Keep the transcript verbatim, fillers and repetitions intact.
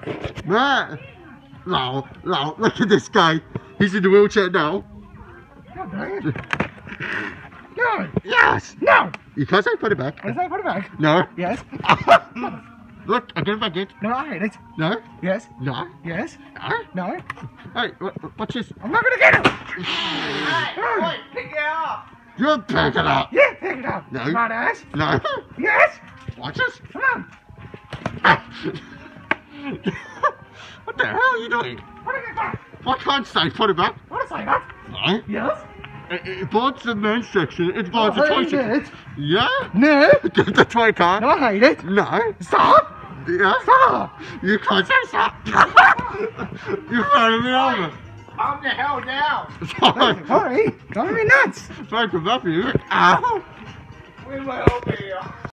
Matt! No, no, look at this guy. He's in the wheelchair now. God dang it. No! Yes! No! You can't say put it back. Can I say put it back? No. Yes. Look, I get it back in. No, I hate it. No. Yes. No. Yes. No. No. Hey, what, watch this. I'm not gonna get it! Hey, wait, pick it up! You're picking up. Yeah, pick it up. No. Smart ass. No. Yes. Watch this. Come on. What the hell are you doing? Put it back. I can't say put it back. What is that? No. Yes. It, it blinds the men's section. It blinds I the toy hate section. it. Yeah? No. The toy car. No, I hate it. No. Stop. Yeah? Stop. You can't say stop. You're running me over. Calm the hell down! Sorry. Sorry. Driving me nuts. Sorry to bump you. Ow. We went over here.